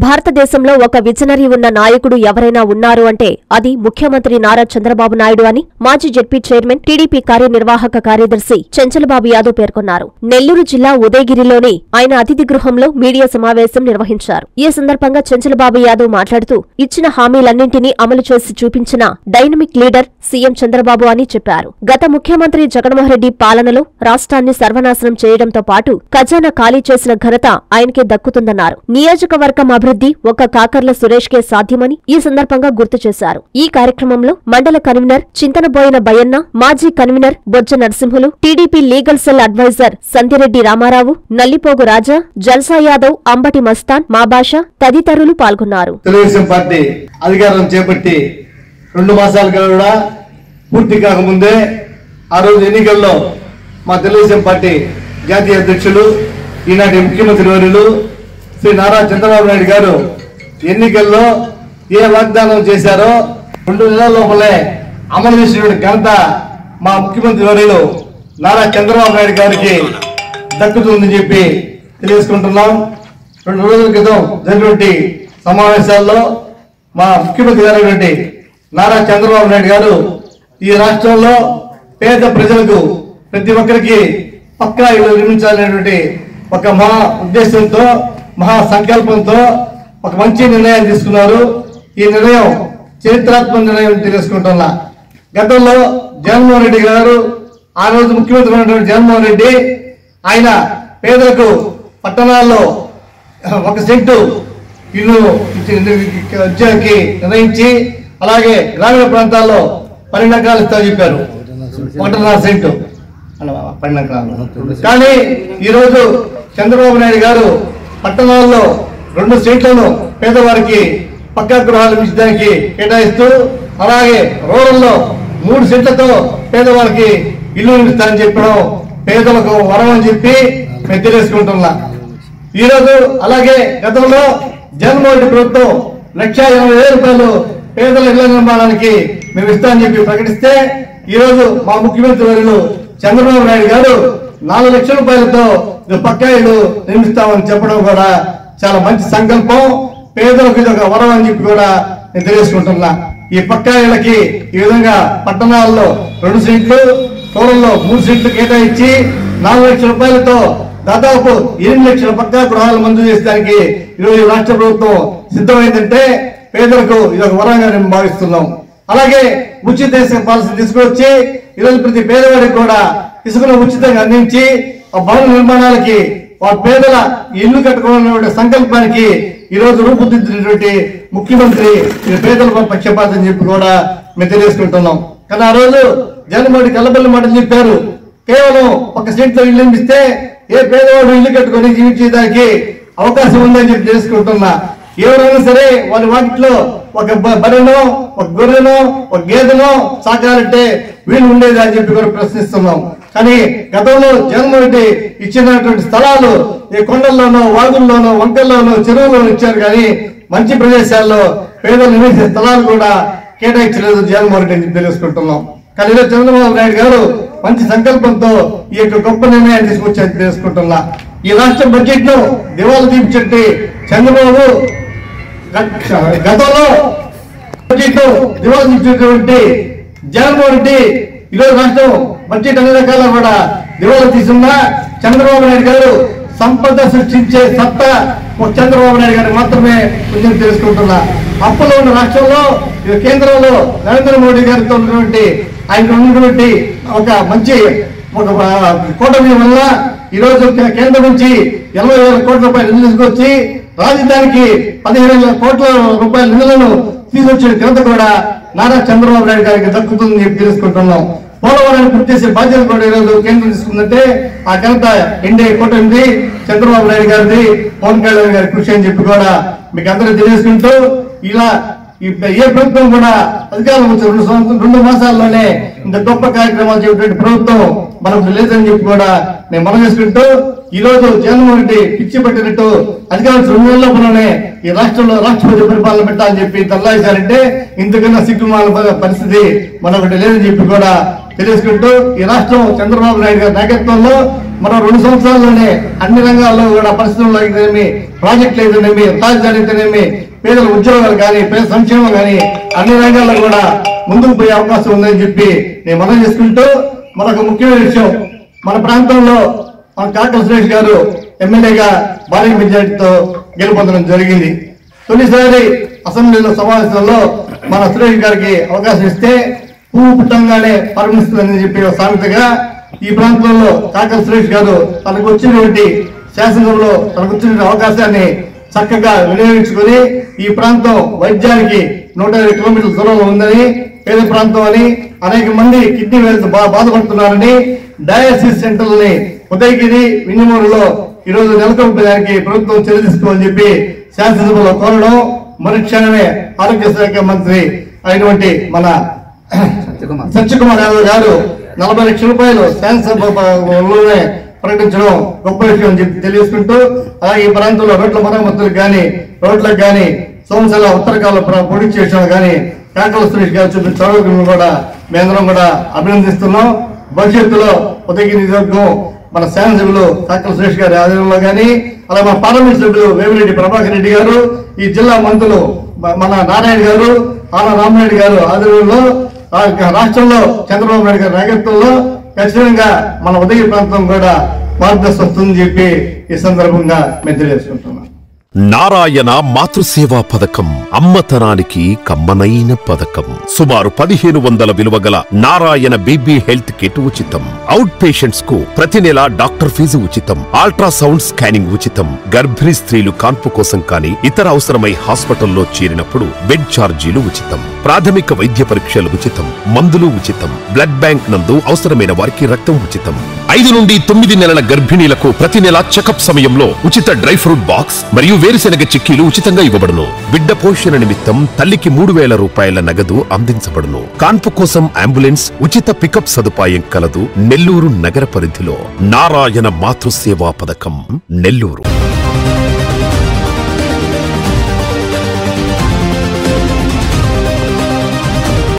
భారతదేశంలో ఒక విజనరీ ఉన్న నాయకుడు ఎవరైనా ఉన్నారు అంటే అది ముఖ్యమంత్రి నారా చంద్రబాబు నాయుడు అని మాజీ జెడ్పీ చైర్మన్ టీడీపీ కార్యనిర్వాహక కార్యదర్శి చెంచలబాబు యాదవ్ పేర్కొన్నారు. నెల్లూరు జిల్లా ఉదయగిరిలోని ఆయన అతిథి గృహంలో మీడియా సమావేశం నిర్వహించారు. ఈ సందర్భంగా చెంచలబాబు యాదవ్ మాట్లాడుతూ ఇచ్చిన హామీలన్నింటినీ అమలు చేసి చూపించిన డైనమిక్ లీడర్ సీఎం చంద్రబాబు అని చెప్పారు. గత ముఖ్యమంత్రి జగన్మోహన్రెడ్డి పాలనలో రాష్ట్రాన్ని సర్వనాశనం చేయడంతో పాటు ఖజానా ఖాళీ చేసిన ఘనత ఆయనకే దక్కుతుందన్నారు. నియోజకవర్గం అభివృద్ధి ఒక్క కాకర్ల సురేష్ కే సాధ్యమని ఈ సందర్భంగా గుర్తు చేశారు. ఈ కార్యక్రమంలో మండల కన్వీనర్ చింతనబోయిన బయ్యన్న, మాజీ convener Bojja Narasimhulu, TDP legal cell advisor Sandhyareddy Ramarao, Nallipogu Raja, Jalsa Yadav, Ambati Mastan, Mabasha తదితరులు పాల్గొన్నారు. తెలుగుదేశం పార్టీ అధికారం చేపట్టి 2 మాసాలుగా కూడా పూర్తి కాకముందే ఆ రోజు ఎన్నికల్లో మా తెలుగుదేశం పార్టీ జాతీయ అధ్యక్షులు, ఈనాటి ముఖ్యమంత్రి వర్యులు శ్రీ నారా చంద్రబాబు నాయుడు గారు ఎన్నికల్లో ఏ వాగ్దానం చేశారో 2 నెలల లోపలే అమలు చేసినటువంటి ఘనత మా ముఖ్యమంత్రి వర్యులు నారా చంద్రబాబు నాయుడు గారికి దక్కుతుందని చెప్పి తెలియజేసుకుంటున్నాం. 2 రోజుల క్రితం జరిగినటువంటి సమావేశాల్లో మా ముఖ్యమంత్రి గారు నారా చంద్రబాబు నాయుడు గారు ఈ రాష్ట్రంలో పేద ప్రజలకు ప్రతి ఒక్కరికి పక్కా ఇల్లు నిర్మించాలనేటువంటి ఒక మహా ఉద్దేశంతో, మహా సంకల్పంతో ఒక మంచి నిర్ణయం తీసుకున్నారు. ఈ నిర్ణయం చరిత్రాత్మక నిర్ణయం తెలుసుకుంటున్నా. గతంలో జగన్మోహన్ రెడ్డి గారు, ఆ రోజు ముఖ్యమంత్రి ఉన్నటువంటి జగన్మోహన్ రెడ్డి, ఆయన పేదలకు పట్టణాల్లో 1 సెంటు ఇల్లు ఇచ్చేకి నిర్ణయించి, అలాగే గ్రామీణ ప్రాంతాల్లో 12 ఎకరాలు ఇస్తా చెప్పారు. 1.5 సెంటు 12 ఎకరాలు. కానీ ఈరోజు చంద్రబాబు నాయుడు గారు పట్టణాల్లో 2 సెంట్లను పేదవారికి పక్కా గృహాలు ఇచ్చడానికి కేటాయిస్తూ, అలాగే రూరల్లో 3 సెంట్లతో పేదవారికి ఇల్లు నిర్మిస్తారని చెప్పడం పేదలకు వరం అని చెప్పి మేము తెలియజేసుకుంటున్నా. ఈరోజు అలాగే గతంలో జగన్మోహన్ రెడ్డి ప్రభుత్వం 1,80,000 రూపాయలు పేదల ఇళ్ల నిర్మాణానికి మేము ఇస్తామని చెప్పి ప్రకటిస్తే, ఈరోజు మా ముఖ్యమంత్రి వర్యులు చంద్రబాబు నాయుడు గారు 4 లక్షల రూపాయలతో పక్కా ఇళ్లు నిర్మిస్తామని చెప్పడం కూడా చాలా మంచి సంకల్పం. పేదలకు ఇది ఒక వరం అని చెప్పి కూడా నేను తెలియజేసుకుంటున్నా. ఈ పక్కా ఇళ్లకి ఈ విధంగా పట్టణాల్లో 2 సెంట్లు, టోరల్లో 3 సెంట్లు కేటాయించి 4 లక్షల రూపాయలతో దాదాపు 8 లక్షల పక్కా గృహాలు మంజూరు చేసేదానికి ఈరోజు రాష్ట్ర ప్రభుత్వం సిద్ధమైందంటే పేదలకు ఇది ఒక వరంగా మేము భావిస్తున్నాం. అలాగే ఉచిత ఇసుక పాలసీ తీసుకొచ్చి ఈరోజు ప్రతి పేదవాడికి కూడా ఇసుకను ఉచితంగా అందించి ఆ భవన నిర్మాణాలకి ఆ పేదల ఇల్లు కట్టుకోవాలనే సంకల్పానికి ఈరోజు రూపుదిద్దినటువంటి ముఖ్యమంత్రి పేదల పక్షపాతం చెప్పి కూడా మేము తెలియజేసుకుంటున్నాం. కానీ ఆ రోజు జగన్మోహన్ కల్లబల్లి మాటలు చెప్పారు. కేవలం 1 సెంట్లో ఇల్లు నిర్మిస్తే ఏ పేదవాడు ఇల్లు కట్టుకొని జీవించేదానికి అవకాశం ఉందని చెప్పి తెలుసుకుంటున్నా. ఎవరైనా సరే వాళ్ళ వాటిలో ఒక బర్రెనో, ఒక గొర్రెనో, ఒక గేదెనో సాకాలంటే వీళ్ళు ఉండేది అని చెప్పి కూడా ప్రశ్నిస్తున్నాం. కానీ గతంలో జగన్మోహన్ రెడ్డి ఇచ్చినటువంటి స్థలాలు ఈ కొండల్లోనో, వాగుల్లోనో, వంకల్లోనో, చెరువుల్లోనో ఇచ్చారు. కానీ మంచి ప్రదేశాల్లో పేదలు నివసించే స్థలాలు కూడా కేటాయించలేదు జగన్మోహన్ రెడ్డి తెలుసుకుంటున్నాం. కానీ ఈరోజు చంద్రబాబు నాయుడు గారు మంచి సంకల్పంతో ఈ యొక్క గొప్ప నిర్ణయాన్ని తీసుకొచ్చి తెలుసుకుంటున్నా. ఈ రాష్ట్ర బడ్జెట్ ను దివాలా తీర్చేటి చంద్రబాబు గతంలో బడ్జెట్ ను దివాలా తీర్చేటువంటి జగన్మోహన్ రెడ్డి ఈరోజు రాష్ట్రం బడ్జెట్ అన్ని రకాల కూడా దివాలా తీసుకున్నా చంద్రబాబు నాయుడు గారు సంపద సృష్టించే సత్తా చంద్రబాబు నాయుడు గారు మాత్రమే కొంచెం తెలుసుకుంటున్నా. అప్పులో ఉన్న రాష్ట్రంలో కేంద్రంలో నరేంద్ర మోడీ గారితో ఉన్నటువంటి ఆయన ఉన్నటువంటి ఒక మంచి కూటమి వల్ల ఈరోజు కేంద్రం నుంచి 80,000 కోట్ల రూపాయల నిధులు తీసుకొచ్చి రాజధానికి 15,000 కోట్ల రూపాయల నిధులను తీసుకొచ్చిన ఘనత కూడా నారా చంద్రబాబు నాయుడు గారికి దక్కుతుందని చెప్పి తెలుసుకుంటున్నాం. పోలవరాన్ని పూర్తి చేసే బాధ్యత కూడా ఈరోజు కేంద్రం తీసుకుందంటే ఆ ఘనత ఎన్డీఏ కూటమిది, చంద్రబాబు నాయుడు గారిది, పవన్ కళ్యాణ్ గారి కృషి అని చెప్పి కూడా మీకు అందరూ తెలియజేసుకుంటూ, ఇలా ఏ ప్రభుత్వం కూడా అధికారం వచ్చిన 2 మాసాల్లోనే ఇంత గొప్ప కార్యక్రమాలు చేపట్టే ప్రభుత్వం మనకు లేదని చెప్పి కూడా నేను మనం చేసుకుంటూ, ఈ రోజు జగన్మోహన్ రెడ్డి పిచ్చి పట్టినట్టు అధికారం 2 నెలల లోపలనే ఈ రాష్ట్రంలో రాష్ట్రపతి పరిపాలన పెట్టాలని చెప్పి తల్లాయిశారంటే ఇంతకన్నా సిగ్గుమాల పరిస్థితి మనొకటి లేదని చెప్పి కూడా తెలియజేసుకుంటూ, ఈ రాష్ట్రం చంద్రబాబు నాయుడు గారి నాయకత్వంలో మనం 2 సంవత్సరాల్లోనే అన్ని రంగాల్లో కూడా పరిశ్రమలు అయితేనేమి, ప్రాజెక్టులు అయితేనేమి, రాజధాని అయితేనేమి, పేదల ఉద్యోగాలు కానీ, పేద సంక్షేమం కానీ అన్ని రంగాల్లో కూడా ముందుకు పోయే అవకాశం ఉందని చెప్పి నేను మనం చేసుకుంటూ, మనకు ముఖ్యమైన విషయం, మన ప్రాంతంలో మన కాకల సురేష్ గారు ఎమ్మెల్యేగా భారీ మెజారిటీతో గెలుపొందడం జరిగింది. తొలిసారి అసెంబ్లీలో సమావేశంలో మన సురేష్ గారికి అవకాశం ఇస్తే పువ్వు పుట్టంగానే పరిగణిస్తుందని చెప్పి సామెతగా ఈ ప్రాంతంలో కాకల సురేష్ గారు తనకు వచ్చినటువంటి శాసనసభలో తనకు వచ్చిన అవకాశాన్ని చక్కగా వినియోగించుకొని ఈ ప్రాంతం వైద్యానికి 120 కిలోమీటర్ల దూరంలో ఉందని, పేద ప్రాంతం అని, అనేక మంది కిడ్నీ వ్యాధితో బాధపడుతున్నారని డయాలసిస్ సెంటర్లని ఉదయగిరి, వింజమూరులో ఈరోజు నెలకొల్పడానికి ప్రభుత్వం చర్య తీసుకోవాలని చెప్పి శాసనసభలో కోరడం, మరుక్షణమే ఆరోగ్య శాఖ మంత్రి అయినటువంటి మన సత్యకుమార్ యాదవ్ గారు 40 లక్షల రూపాయలు శాసనసభలోనే ప్రకటించడం గొప్ప విషయం అని చెప్పి తెలియజేసుకుంటూ, అలాగే ఈ ప్రాంతంలో రోడ్ల మరమ్మతులకు కానీ, రోడ్లకు కానీ, సోమశల ఉత్తరకాల పొడి చేయడం కానీ కాకల సురేష్ గారు చూపిన చొరవను కూడా మేమందరం కూడా అభినందిస్తున్నాం. భవిష్యత్తులో ఉదయగిరి నియోజకవర్గం మన శాసనసభ్యులు కాకల సురేష్ గారి ఆధ్వర్యంలో కానీ, అలాగే మన పార్లమెంట్ సభ్యులు వేమిరెడ్డి ప్రభాకర్ రెడ్డి గారు, ఈ జిల్లా మంత్రులు మన నారాయణ గారు, ఆన రామరెడ్డి గారు ఆధ్వర్యంలో, రాష్ట్రంలో చంద్రబాబు నాయుడు గారి నాయకత్వంలో ఖచ్చితంగా మన ఉదయ ప్రాంతం కూడా మార్గదర్శనం వస్తుందని చెప్పి ఈ సందర్భంగా మేము తెలియజేసుకుంటున్నాం. నారాయణ మాతృసేవా పథకం అమ్మతనానికి కమ్మనైన పథకం. సుమారు 1500 విలువగల నారాయణ బేబీ హెల్త్ కిట్ ఉచితం. అవుట్ పేషెంట్స్ కు ప్రతి నెల డాక్టర్ ఫీజు ఉచితం. అల్ట్రాసౌండ్ స్కానింగ్ ఉచితం. గర్భిణీ స్త్రీలు కాన్పు కోసం కానీ, ఇతర అవసరమై హాస్పిటల్లో చేరినప్పుడు బెడ్ ఛార్జీలు ఉచితం. ప్రాథమిక వైద్య పరీక్షలు ఉచితం. మందులు ఉచితం. బ్లడ్ బ్యాంక్ నందు అవసరమైన వారికి రక్తం ఉచితం. 5 నుండి 9 నెలల గర్భిణీలకు ప్రతి నెల చెకప్ సమయంలో ఉచిత డ్రై ఫ్రూట్ బాక్స్ మరియు వేరుశెనగ చిక్కీలు ఉచితంగా ఇవ్వబడును. బిడ్డ పోషణ నిమిత్తం తల్లికి 3000 రూపాయల నగదు అందించబడును. కాన్పు కోసం అంబులెన్స్, ఉచిత పికప్ సదుపాయం కలదు. నెల్లూరు నగర పరిధిలో నారాయణ మాతృసేవా పథకం, నెల్లూరు.